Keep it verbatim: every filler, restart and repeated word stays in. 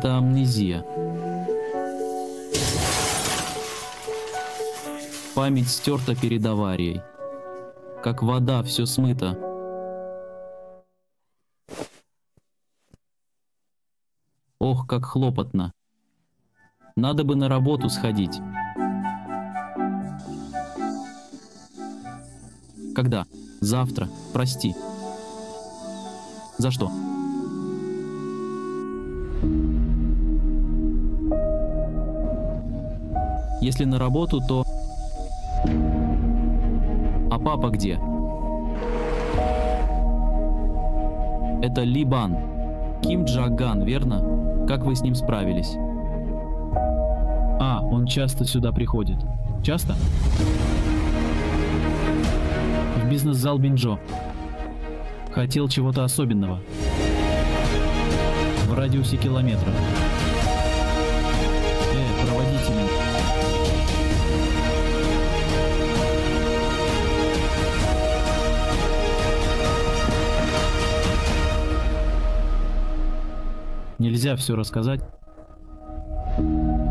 Это амнезия. Память стерта перед аварией. Как вода, все смыто. Ох, как хлопотно. Надо бы на работу сходить. Когда? Завтра. Прости. За что? Если на работу, то... А папа где? Это Ли Бан. Ким Джаган, верно? Как вы с ним справились? А, он часто сюда приходит. Часто? В бизнес-зал Бинджо. Хотел чего-то особенного. В радиусе километра. Э, проводите меня. Нельзя все рассказать.